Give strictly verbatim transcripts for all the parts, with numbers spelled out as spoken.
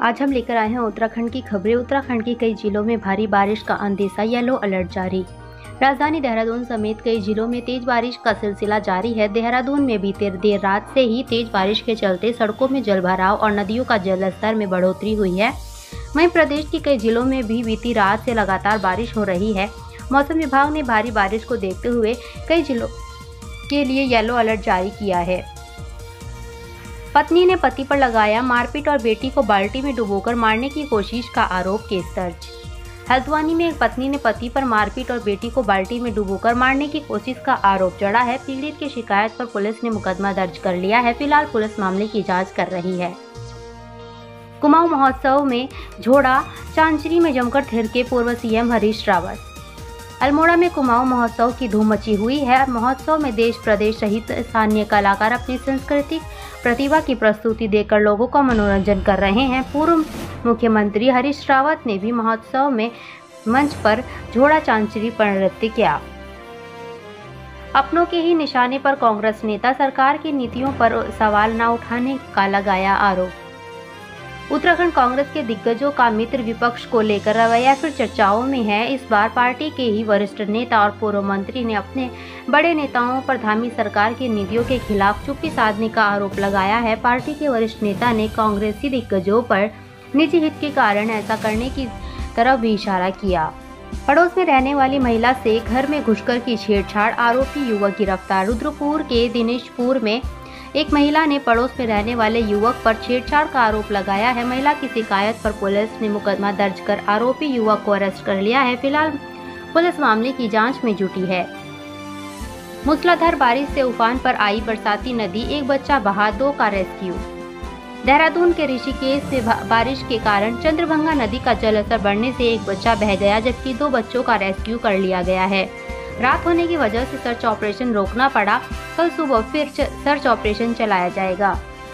आज हम लेकर आए हैं उत्तराखंड की खबरें। उत्तराखंड के कई जिलों में भारी बारिश का अंदेशा, येलो अलर्ट जारी। राजधानी देहरादून समेत कई जिलों में तेज बारिश का सिलसिला जारी है। देहरादून में बीते देर रात से ही तेज बारिश के चलते सड़कों में जलभराव और नदियों का जलस्तर में बढ़ोतरी हुई है। वहीं प्रदेश के कई जिलों में भी बीती रात से लगातार बारिश हो रही है। मौसम विभाग ने भारी बारिश को देखते हुए कई जिलों के लिए येलो अलर्ट जारी किया है। पत्नी ने पति पर लगाया मारपीट और बेटी को बाल्टी में डुबोकर मारने की कोशिश का आरोप, केस दर्ज। हल्द्वानी में एक पत्नी ने पति पर मारपीट और बेटी को बाल्टी में डुबोकर मारने की कोशिश का आरोप जड़ा है। पीड़ित की शिकायत पर पुलिस ने मुकदमा दर्ज कर लिया है। फिलहाल पुलिस मामले की जांच कर रही है। कुमाऊं महोत्सव में झोड़ा चांचरी में जमकर थिरके पूर्व सीएम हरीश रावत। अल्मोड़ा में कुमाऊं महोत्सव की धूम मची हुई है। महोत्सव में देश प्रदेश सहित स्थानीय कलाकार अपनी सांस्कृतिक प्रतिभा की प्रस्तुति देकर लोगों का मनोरंजन कर रहे हैं। पूर्व मुख्यमंत्री हरीश रावत ने भी महोत्सव में मंच पर झोड़ा चांचरी पर नृत्य किया। अपनों के ही निशाने पर कांग्रेस नेता सरकार की नीतियों पर सवाल न उठाने का लगाया आरोप। उत्तराखंड कांग्रेस के दिग्गजों का मित्र विपक्ष को लेकर रवैया फिर चर्चाओं में है। इस बार पार्टी के ही वरिष्ठ नेता और पूर्व मंत्री ने अपने बड़े नेताओं पर धामी सरकार की नीतियों के खिलाफ चुप्पी साधने का आरोप लगाया है। पार्टी के वरिष्ठ नेता ने कांग्रेसी दिग्गजों पर निजी हित के कारण ऐसा करने की तरफ भी इशारा किया। पड़ोस में रहने वाली महिला से घर में घुसकर की छेड़छाड़, आरोपी युवक गिरफ्तार। रुद्रपुर के दिनेशपुर में एक महिला ने पड़ोस में रहने वाले युवक पर छेड़छाड़ का आरोप लगाया है। महिला की शिकायत पर पुलिस ने मुकदमा दर्ज कर आरोपी युवक को अरेस्ट कर लिया है। फिलहाल पुलिस मामले की जांच में जुटी है। मूसलाधार बारिश से उफान पर आई बरसाती नदी, एक बच्चा बहा, दो का रेस्क्यू। देहरादून के ऋषिकेश में बारिश के कारण चंद्रभंगा नदी का जलस्तर बढ़ने से एक बच्चा बह गया, जबकि दो बच्चों का रेस्क्यू कर लिया गया है। रात होने की वजह से सर्च ऑपरेशन रोकना पड़ा। कल सुबह फिर सर्च ऑपरेशन चलाया जाएगा।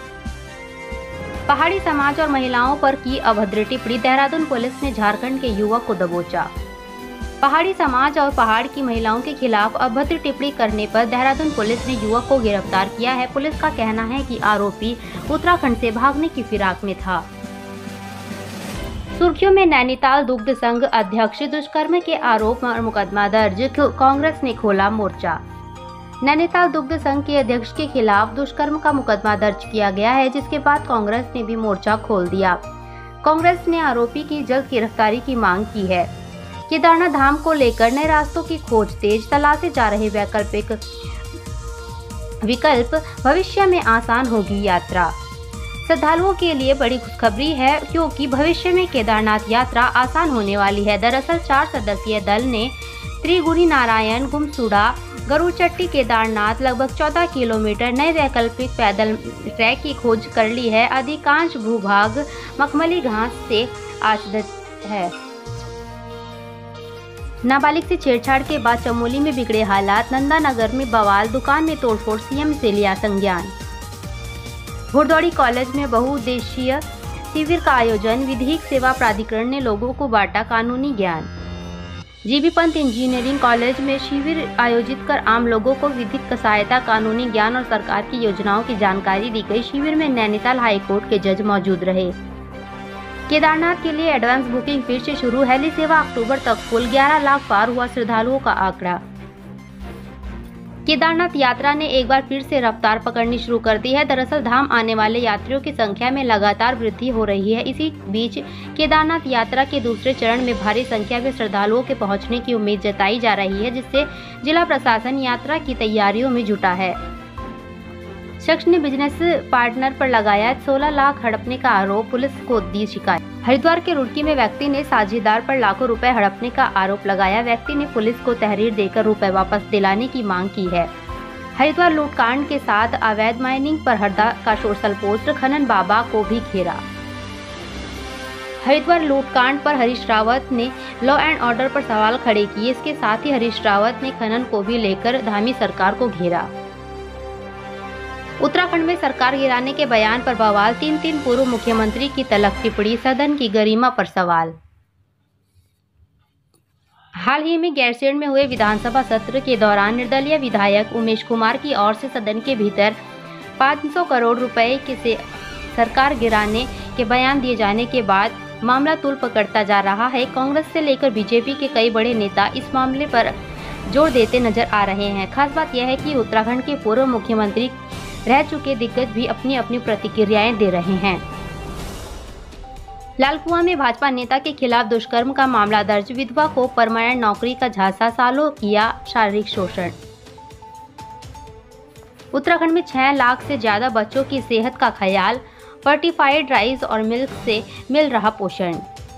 पहाड़ी समाज और महिलाओं पर की अभद्र टिप्पणी, देहरादून पुलिस ने झारखंड के युवक को दबोचा। पहाड़ी समाज और पहाड़ की महिलाओं के खिलाफ अभद्र टिप्पणी करने पर देहरादून पुलिस ने युवक को गिरफ्तार किया है। पुलिस का कहना है कि आरोपी उत्तराखंड से भागने की फिराक में था। सुर्खियों में नैनीताल दुग्ध संघ अध्यक्ष दुष्कर्म के आरोप पर मुकदमा दर्ज, कांग्रेस ने खोला मोर्चा। नैनीताल दुग्ध संघ के अध्यक्ष के खिलाफ दुष्कर्म का मुकदमा दर्ज किया गया है, जिसके बाद कांग्रेस ने भी मोर्चा खोल दिया। कांग्रेस ने आरोपी की जल्द गिरफ्तारी की मांग की है। केदारनाथ धाम को लेकर नए रास्तों की खोज तेज, तलाशे जा रहे वैकल्पिक विकल्प, भविष्य में आसान होगी यात्रा। श्रद्धालुओं के लिए बड़ी खुशखबरी है, क्योंकि भविष्य में केदारनाथ यात्रा आसान होने वाली है। दरअसल चार सदस्यीय दल ने त्रिगुणी नारायण गुमसुड़ा गरुड़चट्टी केदारनाथ लगभग चौदह किलोमीटर नए वैकल्पिक पैदल ट्रैक की खोज कर ली है। अधिकांश भूभाग मखमली घास से आच्छादित है। नाबालिग से छेड़छाड़ के बाद चमोली में बिगड़े हालात, नंदानगर में बवाल, दुकान में तोड़फोड़, सीएम से लिया संज्ञान। घुड़दौड़ी कॉलेज में बहुउद्देशीय शिविर का आयोजन, विधिक सेवा प्राधिकरण ने लोगों को बांटा कानूनी ज्ञान। जीबी पंत इंजीनियरिंग कॉलेज में शिविर आयोजित कर आम लोगों को विधिक सहायता, कानूनी ज्ञान और सरकार की योजनाओं की जानकारी दी गई। शिविर में नैनीताल हाईकोर्ट के जज मौजूद रहे। केदारनाथ के लिए एडवांस बुकिंग फिर से शुरू, हेली सेवा अक्टूबर तक फुल, ग्यारह लाख पार हुआ श्रद्धालुओं का आंकड़ा। केदारनाथ यात्रा ने एक बार फिर से रफ्तार पकड़नी शुरू कर दी है। दरअसल धाम आने वाले यात्रियों की संख्या में लगातार वृद्धि हो रही है। इसी बीच केदारनाथ यात्रा के दूसरे चरण में भारी संख्या में श्रद्धालुओं के पहुंचने की उम्मीद जताई जा रही है, जिससे जिला प्रशासन यात्रा की तैयारियों में जुटा है। शख्स ने बिजनेस पार्टनर पर लगाया सोलह लाख हड़पने का आरोप, पुलिस को दी शिकायत। हरिद्वार के रुड़की में व्यक्ति ने साझेदार पर लाखों रुपए हड़पने का आरोप लगाया। व्यक्ति ने पुलिस को तहरीर देकर रुपए वापस दिलाने की मांग की है। हरिद्वार लूटकांड के साथ अवैध माइनिंग पर हरदा का सोशल पोस्ट, खनन बाबा को भी घेरा। हरिद्वार लूटकांड पर हरीश रावत ने लॉ एंड ऑर्डर पर सवाल खड़े किए। इसके साथ ही हरीश रावत ने खनन को भी लेकर धामी सरकार को घेरा। उत्तराखंड में सरकार गिराने के बयान पर बवाल, तीन तीन पूर्व मुख्यमंत्री की तलक टिप्पणी, सदन की गरिमा पर सवाल। हाल ही में गैरसैंण में हुए विधानसभा सत्र के दौरान निर्दलीय विधायक उमेश कुमार की ओर से सदन के भीतर पाँच सौ करोड़ रुपए के से सरकार गिराने के बयान दिए जाने के बाद मामला तूल पकड़ता जा रहा है। कांग्रेस से लेकर बीजेपी के कई बड़े नेता इस मामले पर जोर देते नजर आ रहे हैं। खास बात यह है कि उत्तराखंड के पूर्व मुख्यमंत्री रह चुके दिग्गज भी अपनी अपनी प्रतिक्रियाएं दे रहे हैं। लालकुआं में भाजपा नेता के खिलाफ दुष्कर्म का मामला दर्ज, विधवा को परमानेंट नौकरी का झांसा, सालों किया शारीरिक शोषण। उत्तराखंड में छह लाख से ज्यादा बच्चों की सेहत का ख्याल, फर्टिफाइड राइस और मिल्क से मिल रहा पोषण।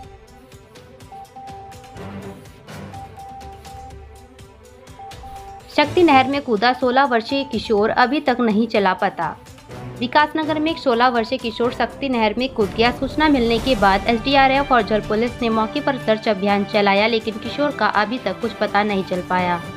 शक्ति नहर में कूदा सोलह वर्षीय किशोर, अभी तक नहीं चला पता। विकासनगर में एक सोलह वर्षीय किशोर शक्ति नहर में कूद गया। सूचना मिलने के बाद एस डी आर एफ और जल पुलिस ने मौके पर सर्च अभियान चलाया, लेकिन किशोर का अभी तक कुछ पता नहीं चल पाया।